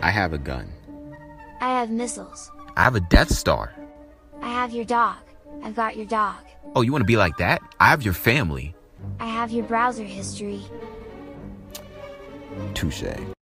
I have a gun. I have missiles. I have a Death Star. I have your dog. I've got your dog. Oh, you want to be like that? I have your family. I have your browser history. Touche.